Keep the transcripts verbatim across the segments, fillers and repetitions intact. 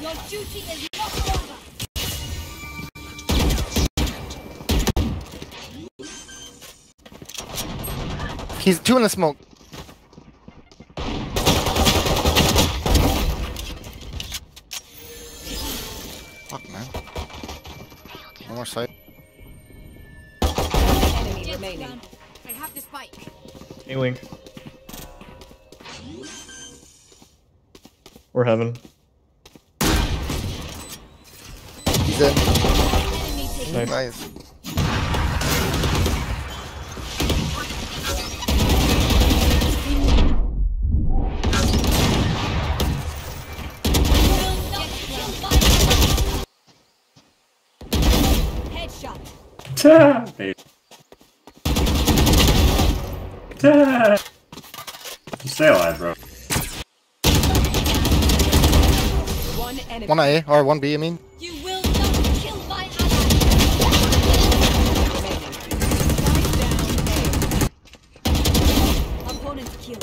Your duty is not over. He's two in the smoke. Fuck, man. One more sight. Enemy remaining. I have the spike. A wing. Or heaven. He's in. Nice. Nice. Headshot. Stay alive, bro. One enemy. One A or one B, I mean. You will not kill my ally. Opponent killed.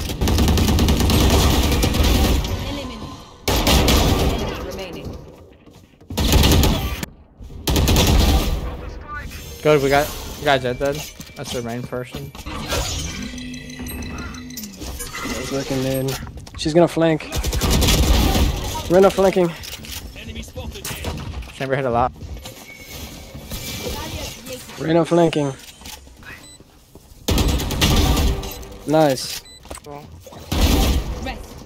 Eliminate. Enemy remaining. Good, we got we got Jet dead. That's their main person. She's looking in. She's gonna flank. Rena flanking. Chamber hit a lot. Rena flanking. Nice. Rest.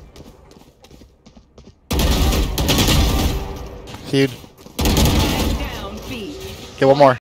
Huge. Down B. Okay, one more.